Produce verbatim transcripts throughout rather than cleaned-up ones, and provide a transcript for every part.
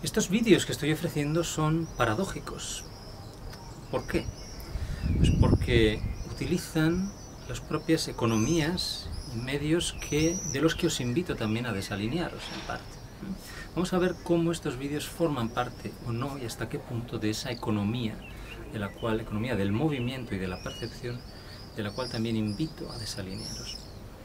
Estos vídeos que estoy ofreciendo son paradójicos. ¿Por qué? Pues porque utilizan las propias economías y medios que, de los que os invito también a desalinearos en parte. Vamos a ver cómo estos vídeos forman parte o no y hasta qué punto de esa economía, de la cual, economía del movimiento y de la percepción, de la cual también invito a desalinearos.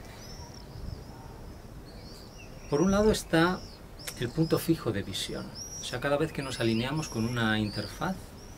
Por un lado está el punto fijo de visión. O sea, cada vez que nos alineamos con una interfaz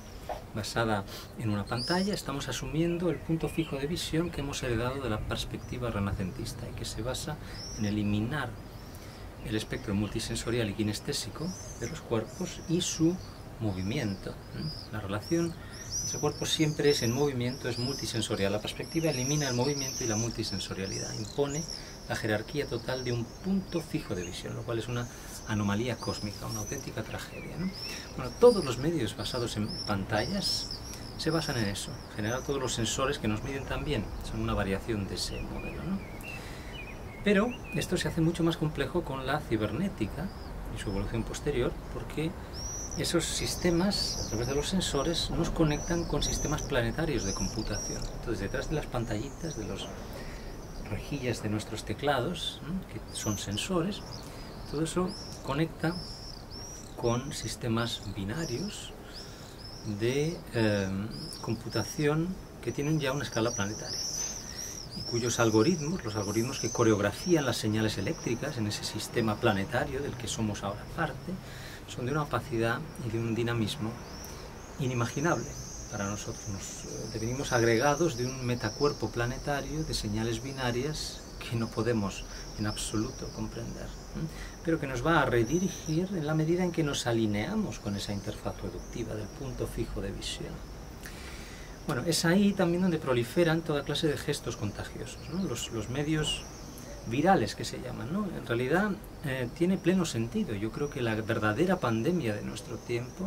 basada en una pantalla, estamos asumiendo el punto fijo de visión que hemos heredado de la perspectiva renacentista y que se basa en eliminar el espectro multisensorial y kinestésico de los cuerpos y su movimiento. La relación entre cuerpos siempre es en movimiento, es multisensorial. La perspectiva elimina el movimiento y la multisensorialidad, impone la jerarquía total de un punto fijo de visión, lo cual es una anomalía cósmica, una auténtica tragedia, ¿no? Bueno, todos los medios basados en pantallas se basan en eso. En general, todos los sensores que nos miden también son una variación de ese modelo, ¿no? Pero esto se hace mucho más complejo con la cibernética y su evolución posterior, porque esos sistemas, a través de los sensores, nos conectan con sistemas planetarios de computación. Entonces, detrás de las pantallitas, de las rejillas de nuestros teclados, ¿no?, que son sensores, todo eso conecta con sistemas binarios de eh, computación que tienen ya una escala planetaria y cuyos algoritmos, los algoritmos que coreografían las señales eléctricas en ese sistema planetario del que somos ahora parte, son de una opacidad y de un dinamismo inimaginable para nosotros. Nos eh, devenimos agregados de un metacuerpo planetario de señales binarias que no podemos en absoluto comprender, ¿eh? pero que nos va a redirigir en la medida en que nos alineamos con esa interfaz productiva del punto fijo de visión. Bueno, es ahí también donde proliferan toda clase de gestos contagiosos, ¿no? Los, los medios virales que se llaman, ¿no? En realidad eh, tiene pleno sentido. Yo creo que la verdadera pandemia de nuestro tiempo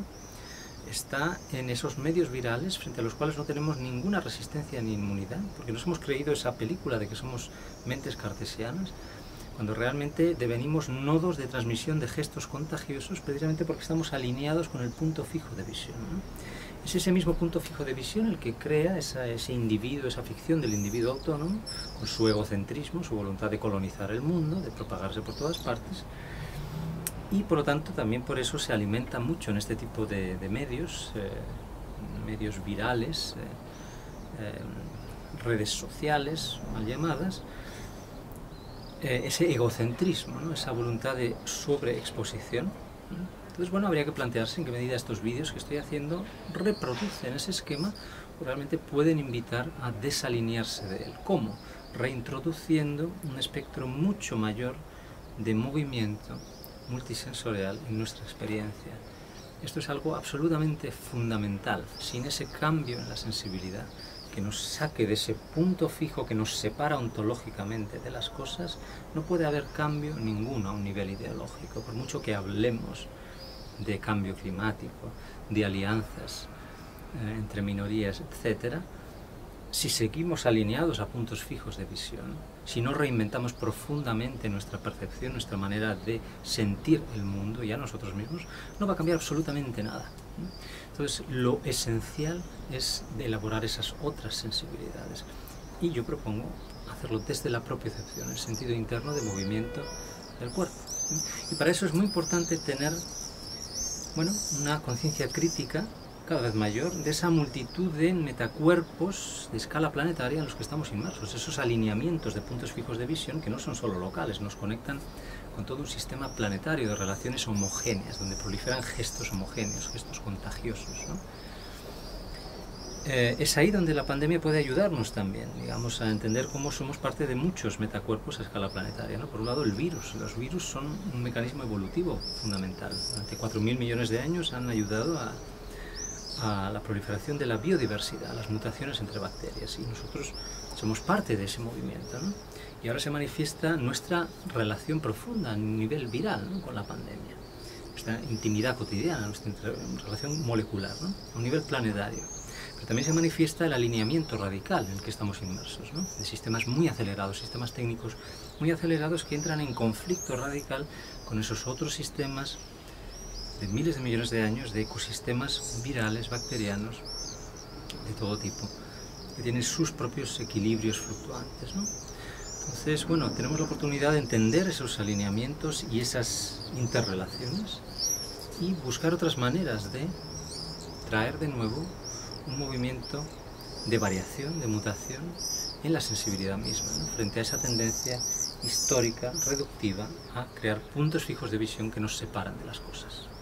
está en esos medios virales frente a los cuales no tenemos ninguna resistencia ni inmunidad, porque nos hemos creído esa película de que somos mentes cartesianas, cuando realmente devenimos nodos de transmisión de gestos contagiosos precisamente porque estamos alineados con el punto fijo de visión, ¿no? Es ese mismo punto fijo de visión el que crea esa, ese individuo, esa ficción del individuo autónomo, con su egocentrismo, su voluntad de colonizar el mundo, de propagarse por todas partes, y por lo tanto también por eso se alimenta mucho en este tipo de, de medios, eh, medios virales, eh, eh, redes sociales mal llamadas, eh, ese egocentrismo, ¿no?, esa voluntad de sobreexposición, ¿no? Entonces, bueno, habría que plantearse en qué medida estos vídeos que estoy haciendo reproducen ese esquema o realmente pueden invitar a desalinearse de él. ¿Cómo? Reintroduciendo un espectro mucho mayor de movimiento multisensorial en nuestra experiencia. Esto es algo absolutamente fundamental. Sin ese cambio en la sensibilidad que nos saque de ese punto fijo que nos separa ontológicamente de las cosas, no puede haber cambio ninguno a un nivel ideológico, por mucho que hablemos de cambio climático, de alianzas eh, entre minorías, etcétera. Si seguimos alineados a puntos fijos de visión, si no reinventamos profundamente nuestra percepción, nuestra manera de sentir el mundo y a nosotros mismos, no va a cambiar absolutamente nada. Entonces, lo esencial es de elaborar esas otras sensibilidades. Y yo propongo hacerlo desde la propiocepción, el sentido interno de movimiento del cuerpo. Y para eso es muy importante tener, bueno, una conciencia crítica cada vez mayor de esa multitud de metacuerpos de escala planetaria en los que estamos inmersos, esos alineamientos de puntos fijos de visión que no son solo locales, nos conectan con todo un sistema planetario de relaciones homogéneas, donde proliferan gestos homogéneos, gestos contagiosos, ¿no? Eh, es ahí donde la pandemia puede ayudarnos también, digamos, a entender cómo somos parte de muchos metacuerpos a escala planetaria, ¿no? Por un lado, el virus. Los virus son un mecanismo evolutivo fundamental. Durante cuatro mil millones de años han ayudado a a la proliferación de la biodiversidad, a las mutaciones entre bacterias, y nosotros somos parte de ese movimiento, ¿no? Y ahora se manifiesta nuestra relación profunda a nivel viral, ¿no?, con la pandemia, nuestra intimidad cotidiana, nuestra relación molecular, ¿no?, a un nivel planetario. Pero también se manifiesta el alineamiento radical en el que estamos inmersos, ¿no?, de sistemas muy acelerados, sistemas técnicos muy acelerados que entran en conflicto radical con esos otros sistemas de miles de millones de años de ecosistemas virales, bacterianos, de todo tipo, que tienen sus propios equilibrios fluctuantes, ¿no? Entonces, bueno, tenemos la oportunidad de entender esos alineamientos y esas interrelaciones y buscar otras maneras de traer de nuevo un movimiento de variación, de mutación en la sensibilidad misma, ¿no? Frente a esa tendencia histórica, reductiva, a crear puntos fijos de visión que nos separan de las cosas.